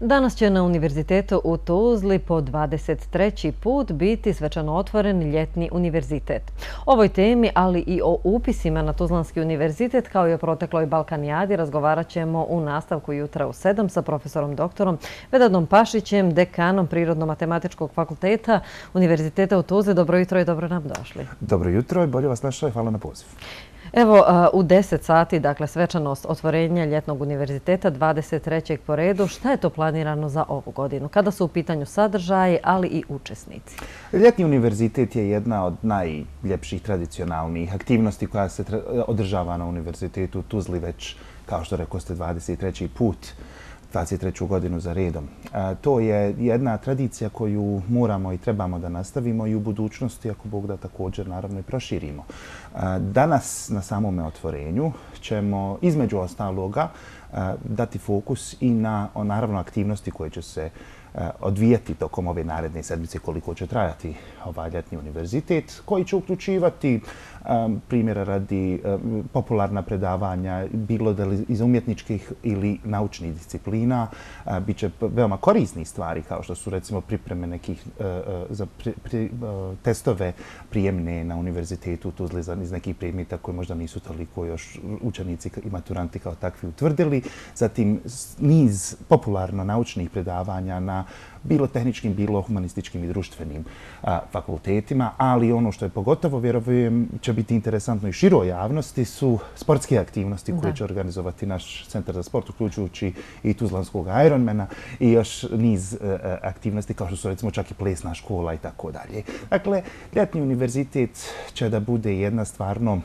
Danas će na Univerzitetu u Tuzli po 23. put biti svečano otvoren ljetni univerzitet. O ovoj temi, ali i o upisima na Tuzlanski univerzitet, kao i o protekloj Balkanijadi, razgovarat ćemo u nastavku jutra u 7 sa profesorom doktorom Vedadom Pašićem, dekanom Prirodno-matematičkog fakulteta Univerziteta u Tuzli. Dobro jutro i dobro nam došli. Dobro jutro i bolje vas našao i hvala na poziv. Evo, u 10 sati, dakle, svečanost otvorenja ljetnog univerziteta, 23. po redu. Šta je to planirano za ovu godinu? Kada su u pitanju sadržaji, ali i učesnici? Ljetni univerzitet je jedna od najljepših tradicionalnih aktivnosti koja se održava na Univerzitetu u Tuzli već, kao što rekao ste, 23. put. 23. godinu za redom. To je jedna tradicija koju moramo i trebamo da nastavimo i u budućnosti, ako Bog da, također naravno i proširimo. Danas na samome otvorenju ćemo između ostaloga dati fokus i na naravno aktivnosti koje će se odvijati tokom ove naredne sedmice koliko će trajati ovaj ljetni univerzitet, koji će uključivati primjera radi popularna predavanja, bilo da iz umjetničkih ili naučnih disciplina. Biće veoma korisnih stvari kao što su recimo pripreme nekih za testove prijemne na Univerzitetu u Tuzli iz nekih predmeta koji možda nisu toliko još učenici i maturanti kao takvi utvrdili. Zatim niz popularno naučnih predavanja na bilo tehničkim, bilo humanističkim i društvenim fakultetima, ali ono što je pogotovo, vjerujem, će biti interesantno i široj javnosti su sportske aktivnosti koje će organizovati naš Centar za sport, uključujući i Tuzlanskog Ironmana i još niz aktivnosti kao što su recimo čak i plesna škola i tako dalje. Ljetni univerzitet će da bude jedna stvarno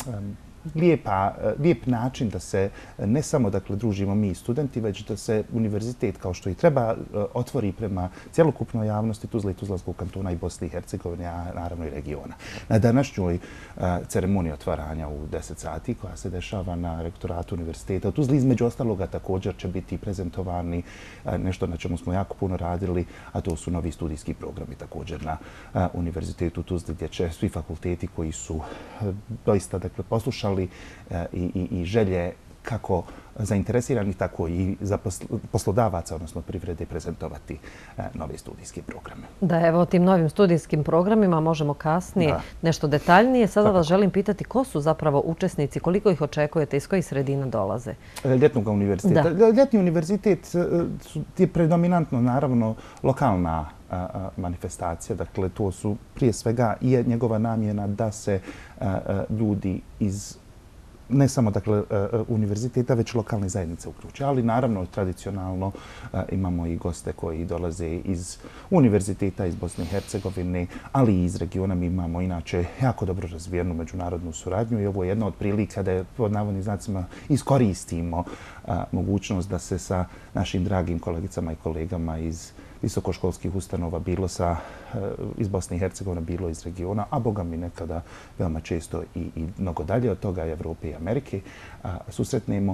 lijep način da se ne samo družimo mi studenti, već da se univerzitet, kao što i treba, otvori prema cjelokupnoj javnosti Tuzle i Tuzlanskog kantona i Bosne i Hercegovine, a naravno i regiona. Na današnjoj ceremoniji otvaranja u 10 sati, koja se dešava na rektoratu univerziteta u Tuzli, između ostaloga također će biti prezentovani nešto na čemu smo jako puno radili, a to su novi studijski programi također na Univerzitetu u Tuzli, gdje će svi fakulteti koji su doista poslušali i želje kako zainteresiranih, tako i za poslodavaca, odnosno privrede, prezentovati nove studijske programe. Da, evo o tim novim studijskim programima možemo kasnije nešto detaljnije. Sada vas želim pitati ko su zapravo učesnici, koliko ih očekujete, iz kojih sredina dolaze? Ljetnog univerziteta. Ljetni univerzitet je predominantno, naravno, lokalna manifestacija. Dakle, to su prije svega i njegova namjena da se ljudi iz ne samo univerziteta, već lokalne zajednice uključe. Ali naravno, tradicionalno imamo i goste koji dolaze iz univerziteta, iz Bosne i Hercegovine, ali i iz regiona. Mi imamo inače jako dobro razvijenu međunarodnu suradnju i ovo je jedna od prilika da pod navodnim znacima iskoristimo mogućnost da se sa našim dragim kolegicama i kolegama iz visokoškolskih ustanova, bilo iz Bosne i Hercegovine, bilo iz regiona, a boga mi nekada veoma često i mnogo dalje od toga, Evrope i Amerike, susretnemo.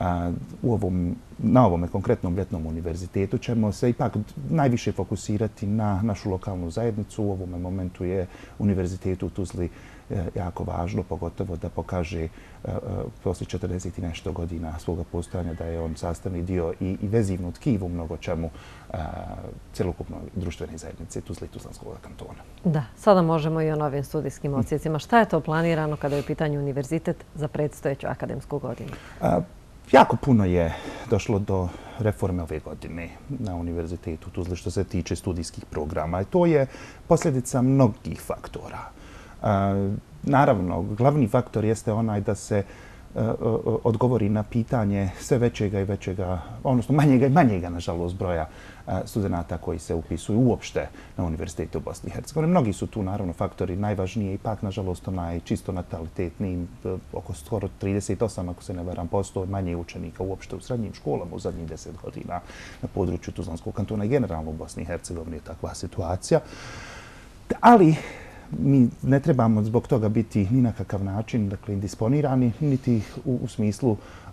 Na ovome konkretnom ljetnom univerzitetu ćemo se ipak najviše fokusirati na našu lokalnu zajednicu. U ovome momentu je Univerzitet u Tuzli jako važno, pogotovo da pokaže poslije 40 i nešto godina svoga postojanja da je on sastavni dio i vezivno tkivo u mnogo čemu cjelokupno društvene zajednice Tuzle i Tuzlanskog kantona. Da, sada možemo i o novim studijskim odsjecima. Šta je to planirano kada je u pitanju univerzitet za predstojeću akademsku godinu? Jako puno je došlo do reforme ove godine na Univerzitetu u Tuzli što se tiče studijskih programa. I to je posljedica mnogih faktora. Naravno, glavni faktor jeste onaj da se odgovori na pitanje sve većega i većega, odnosno manjega i manjega, nažalost, broja studenata koji se upisuju uopšte na Univerzitetu u Bosni i Hercegovini. Mnogi su tu, naravno, faktori. Najvažnije je ipak, nažalost, onaj čisto natalitetni, oko skoro 38, ako se ne varam, posto manje učenika uopšte u srednjim školama u zadnjih 10 godina na području Tuzlanskog kantona i generalno u Bosni i Hercegovini je takva situacija. Ali mi ne trebamo zbog toga biti ni na kakav način indisponirani, niti u smislu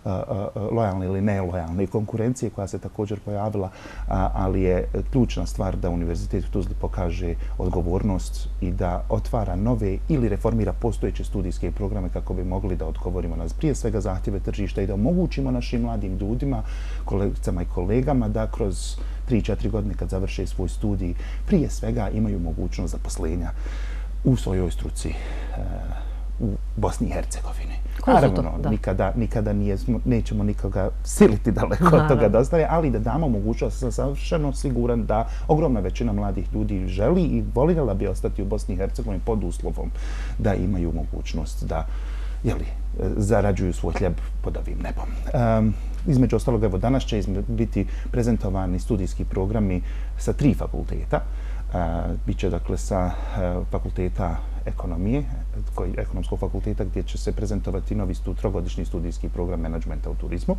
lojalne ili nelojalne konkurencije koja se također pojavila, ali je ključna stvar da Univerzitet u Tuzli pokaže odgovornost i da otvara nove ili reformira postojeće studijske programe kako bi mogli da odgovorimo na prije svega zahtjeve tržišta i da omogućimo našim mladim ljudima, kolegicama i kolegama da kroz 3-4 godine kad završe svoj studij prije svega imaju mogućnost zaposlenja u svojoj struci u Bosni i Hercegovini. Naravno, nikada nećemo nikoga siliti daleko od toga da ostane, ali da damo mogućnost, sam savršeno siguran da ogromna većina mladih ljudi želi i voljela bi ostati u Bosni i Hercegovini pod uslovom da imaju mogućnost da zarađuju svoj hljeb pod ovim nebom. Između ostalog, evo danas će biti prezentovani studijski programi sa 3 fakulteta. Biće dakle sa fakulteta ekonomije, ekonomskog fakulteta gdje će se prezentovati novi trogodišnji studijski program menadžmenta u turizmu.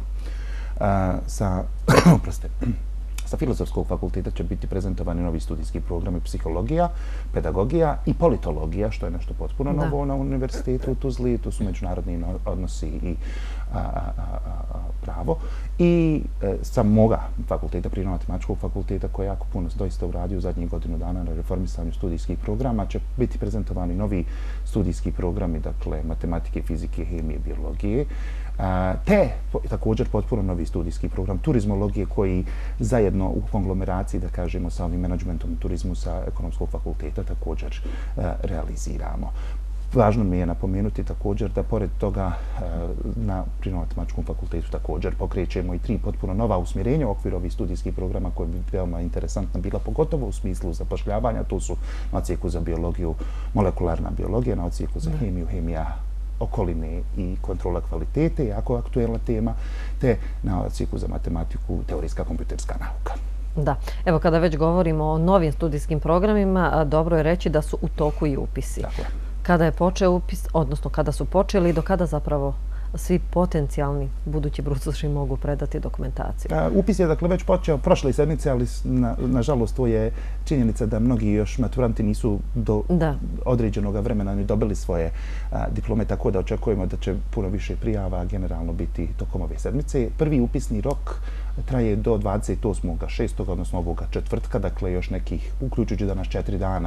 Sa filozofskog fakulteta će biti prezentovani novi studijski programi psihologija, pedagogija i politologija, što je nešto potpuno novo na Univerzitetu u Tuzli. Tu su međunarodni odnosi i pravo. I sa moga fakulteta, Prirodno-matematičkog fakulteta, koji je jako puno doista uradio u zadnjih godinu dana na reformisanju studijskih programa, će biti prezentovani novi studijski programi, dakle, matematike, fizike, hemije, biologije, te također potpuno novi studijski program turizmologije koji zajedno u konglomeraciji, da kažemo, sa ovim menadžmentom u turizmu sa ekonomskog fakulteta također realiziramo. Važno mi je napomenuti također da pored toga na Prirodno-matematičkom fakultetu također pokrećemo i 3 potpuno nova usmjerenja u okviru ovih studijskih programa koje bi veoma interesantna bila, pogotovo u smislu zapošljavanja. Tu su na odsjeku za biologiju molekularna biologija, na odsjeku za hemiju, hemija okoline i kontrola kvalitete, jako aktuelna tema, te na odsjeku za matematiku teorijska kompjuterska nauka. Da, evo kada već govorimo o novim studijskim programima, dobro je reći da su u toku i upisi. Dakle. Kada je počeo upis, odnosno kada su počeli i do kada zapravo svi potencijalni budući brucoši mogu predati dokumentaciju? Upis je dakle već počeo prošle sedmice, ali nažalost to je činjenica da mnogi još maturanti nisu do određenog vremena ni dobili svoje diplome, tako da očekujemo da će puno više prijava generalno biti tokom ove sedmice. Prvi upisni rok traje do 28.6., odnosno ovoga četvrtka, dakle još nekih, uključujući danas 4 dana,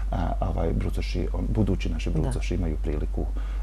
budući naši brucoši imaju priliku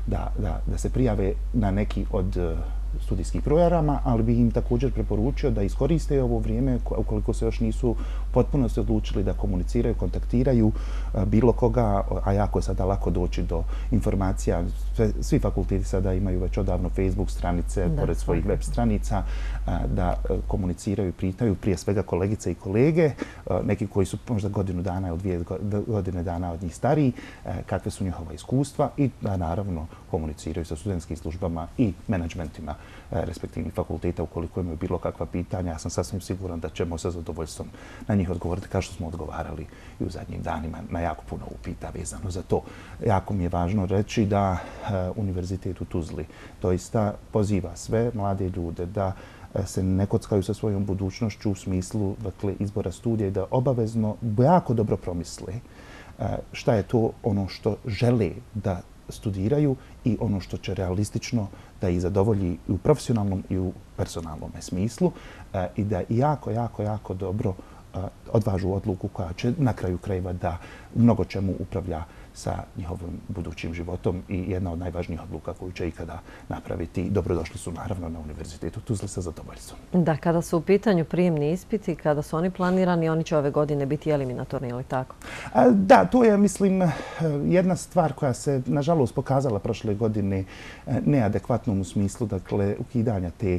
da se prijave na neki od studijskih programa, ali bih im također preporučio da iskoriste ovo vrijeme ukoliko se još nisu potpuno se odlučili da komuniciraju, kontaktiraju bilo koga, a jako je sada lako doći do informacija. Svi fakulteti sada imaju već odavno Facebook stranice, pored svojih web stranica, da komuniciraju, pitaju prije svega kolegice i kolege, neki koji su možda godinu dana ili 2 godine dana od njih stariji, kakve su njihova iskustva i da naravno komuniciraju sa studentskim službama i menadžmentima respektivnih fakulteta ukoliko imaju bilo kakva pitanja. Ja sam sasvim siguran da ćemo sa zadovoljstvom na njih odgovoriti kao što smo odgovarali i u zadnjim danima na jako puno upita vezano za to. Jako mi je važno reći da Univerzitet u Tuzli doista poziva sve mlade ljude da se ne kockaju sa svojom budućnošću u smislu izbora studija i da obavezno jako dobro promisle šta je to ono što žele da studiraju i ono što će realistično da ih zadovolji i u profesionalnom i u personalnom smislu i da jako dobro odvažu odluku koja će na kraju krajeva da mnogo čemu upravlja sa njihovim budućim životom i jedna od najvažnijih odluka koju će ikada napraviti. Dobrodošli su naravno na Univerzitetu Tuzli sa zadovoljstvom. Da, kada su u pitanju prijemni ispiti, kada su oni planirani, oni će ove godine biti eliminatorni, ili tako? Da, to je, mislim, jedna stvar koja se, nažalost, pokazala prošle godine neadekvatnom u smislu, dakle, ukidanja te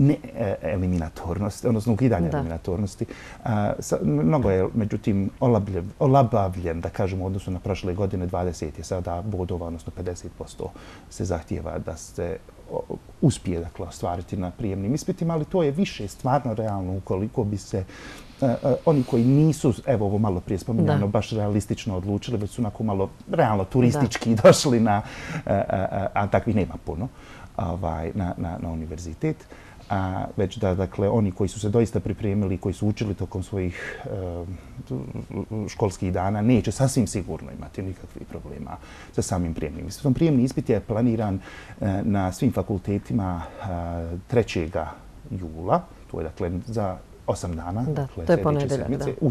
eliminatornosti, odnosno ukidanja eliminatornosti. Mnogo je, međutim, olabavljen, da kažemo, u odnosu na prošle godine. 20 je sada bodova, odnosno 50% se zahtijeva da se uspije, dakle, ostvariti na prijemnim ispitima, ali to je više stvarno realno ukoliko bi se oni koji nisu, evo ovo malo prije spominjano, baš realistično odlučili, već su onako malo realno turistički došli na, a takvih nema puno, na univerzitet. već da dakle, oni koji su se doista pripremili, koji su učili tokom svojih školskih dana, neće sasvim sigurno imati nikakvih problema sa samim prijemnim ispitom. Prijemni ispit je planiran na svim fakultetima 3. jula, to je dakle za 8 dana, dakle to je ponedeljak,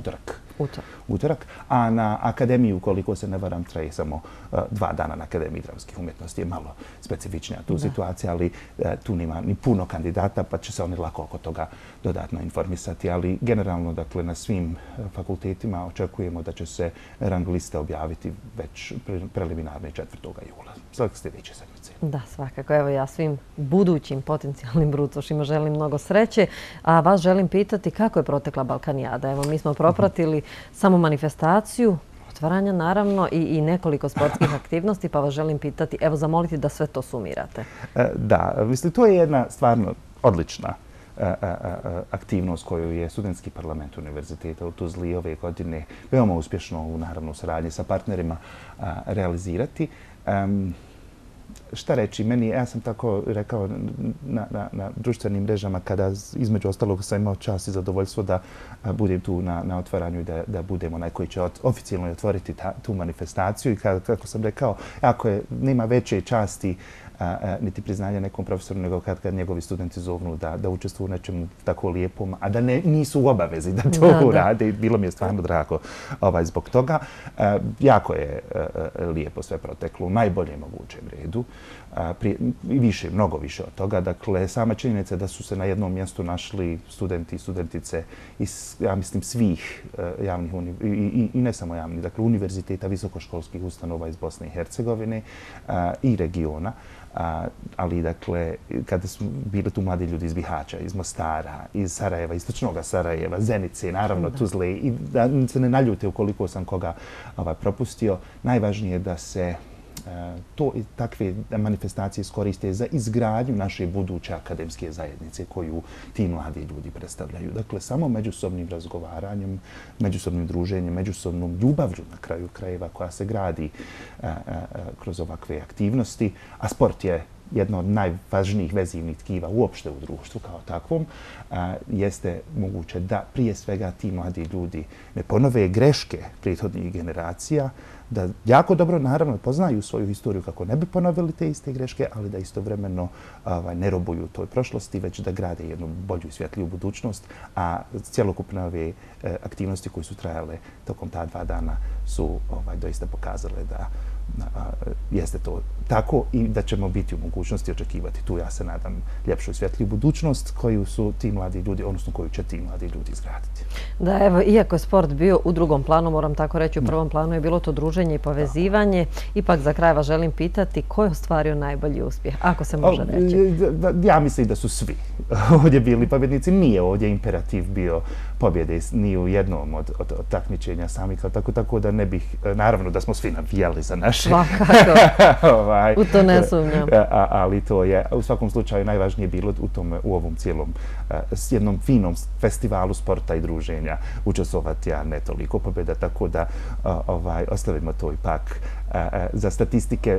utorak, a na akademiju, ukoliko se ne varam, traje samo 2 dana na Akademiji dramskih umjetnosti. Je malo specifičnija tu situacija, ali tu nema ni puno kandidata, pa će se oni lako oko toga dodatno informisati. Ali generalno, dakle, na svim fakultetima očekujemo da će se rang liste objaviti već preliminarno 4. jula, sljedeće sedmice. Da, svakako. Evo ja svim budućim potencijalnim brucošima želim mnogo sreće, a vas želim pitati kako je protekla Balkanijada. Evo, mi smo propratili samo manifestaciju, otvaranja naravno i nekoliko sportskih aktivnosti, pa vas želim pitati, evo zamoliti da sve to sumirate. Da, mislim, to je jedna stvarno odlična aktivnost koju je Studentski parlament Univerziteta u Tuzli ove godine veoma uspješno, naravno u saradnji sa partnerima, realizirati. Šta reći, ja sam tako rekao na društvenim mrežama kada između ostalog sam imao čast i zadovoljstvo da budem tu na otvaranju i da budem onaj koji će oficijalno otvoriti tu manifestaciju i kako sam rekao, nema veće časti niti priznanja nekom profesoru nego kad njegovi studenti zovnu da učestvuju u nečemu tako lijepom, a da nisu u obavezi da to urade. Bilo mi je stvarno drago zbog toga. Jako je lijepo sve proteklo u najboljem mogućem redu. Mnogo više od toga. Dakle, sama činjenica da su se na jednom mjestu našli studenti i studentice iz, ja mislim, svih javnih i ne samo javnih, dakle, univerziteta, visokoškolskih ustanova iz Bosne i Hercegovine i regiona. Ali, dakle, kada su bili tu mladi ljudi iz Bihaća, iz Mostara, iz Sarajeva, istočnog Sarajeva, Zenice, naravno Tuzle, i da se ne naljute ukoliko sam koga propustio, najvažnije je da se takve manifestacije koriste za izgradnju naše buduće akademske zajednice koju ti mladi ljudi predstavljaju. Dakle, samo međusobnim razgovaranjem, međusobnim druženjem, međusobnom ljubavlju na kraju krajeva koja se gradi kroz ovakve aktivnosti, a sport je jedno od najvažnijih vezivnih tkiva uopšte u društvu kao takvom, jeste moguće da prije svega ti mladi ljudi ne ponove greške prethodnih generacija, da jako dobro, naravno, poznaju svoju historiju kako ne bi ponovili te iste greške, ali da istovremeno ne robuju toj prošlosti, već da grade jednu bolju i svjetliju budućnost, a cjelokupne ove aktivnosti koje su trajale tokom ta 2 dana su doista pokazale da jeste to tako i da ćemo biti u mogućnosti očekivati tu, ja se nadam, ljepšu i svjetliju budućnost koju su ti mladi ljudi, odnosno koju će ti mladi ljudi izgraditi. Da, evo, iako je sport bio u drugom planu, moram tako reći, u prvom planu je bilo to druženje i povezivanje. Ipak za kraj vas želim pitati ko je ostvario najbolji uspjeh, ako se može reći. Ja mislim da su svi ovdje bili pobjednici. Nije ovdje imperativ bio pobjede ni u jednom od takmičenja sami kao tako da ne bih, naravno da smo svi navijali za naše. Svakako, u to ne sumnjam. Ali to je u svakom slučaju najvažnije bilo u ovom cijelom s jednom finom festivalu sporta i druženja učestvovati, a ne toliko pobjeda, tako da ostavimo to ipak za statistike.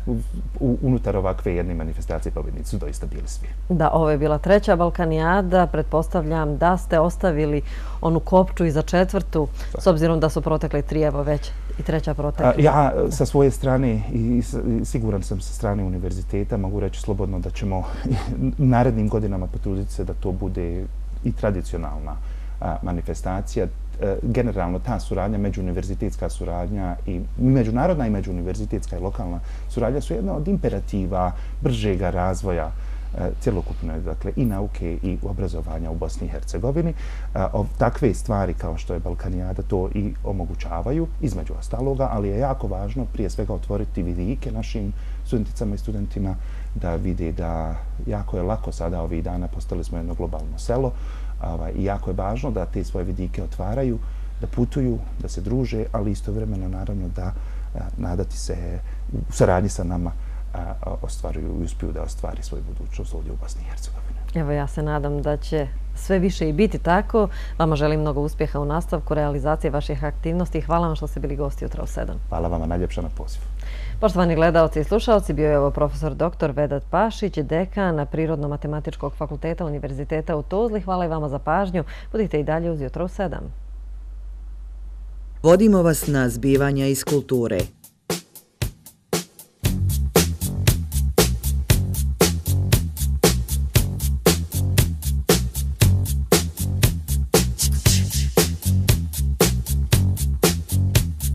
Unutar ovakve jedne manifestacije pobjednici su doista bili svi. Da, ovo je bila 3. Balkanijada. Pretpostavljam da ste ostavili onu kopču i za 4. s obzirom da su protekle 3, evo već i 3. protekla. Ja sa svoje strane i siguran sam sa strane univerziteta mogu reći slobodno da ćemo narednim godinama potruditi se da to bude i tradicionalna manifestacija. Generalno ta suradnja, međuuniverzitetska suradnja i međunarodna i međuuniverzitetska i lokalna suradnja su jedna od imperativa bržega razvoja cjelokupne, dakle, i nauke i obrazovanja u Bosni i Hercegovini. Takve stvari kao što je Balkanijada to i omogućavaju, između ostaloga, ali je jako važno prije svega otvoriti vidike našim studenticama i studentima da vide da jako je lako sada ovih dana, postali smo jedno globalno selo, i jako je važno da te svoje vidike otvaraju, da putuju, da se druže, ali istovremeno naravno da nadati se u saradnji sa nama ostvaruju i uspiju da ostvari svoju budućnost ovdje u Bosni i Hercegovini. Evo, ja se nadam da će sve više i biti tako. Vama želim mnogo uspjeha u nastavku realizacije vaših aktivnosti. Hvala vam što ste bili gosti jutra u 7. Hvala vama najljepša na pozivu. Poštovani gledalci i slušalci, bio je ovo profesor dr. Vedat Pašić, dekan Prirodno-matematičkog fakulteta Univerziteta u Tuzli. Hvala i vama za pažnju. Budite i dalje uz jutro u 7. Vodimo vas na zbivanja iz kulture.